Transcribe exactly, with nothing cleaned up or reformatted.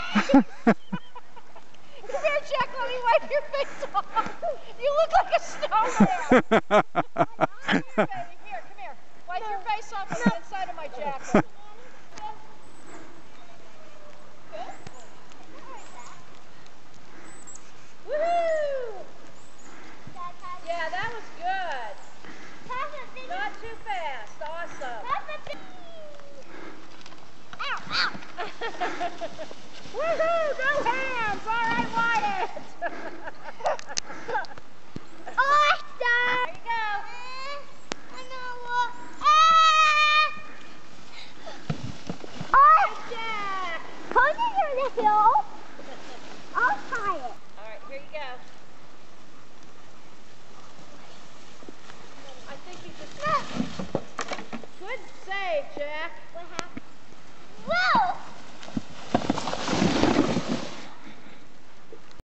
Come here, Jack, let me wipe your face off. You look like a snowman. Here, baby, here, come here. Wipe your face off on the inside of my jacket. Woohoo! Yeah, that was good. Not too fast. Awesome. Ow, ow. Woohoo! No hands! All right, Wyatt! Awesome! There you go. Oh, Jack! Put it on the hill.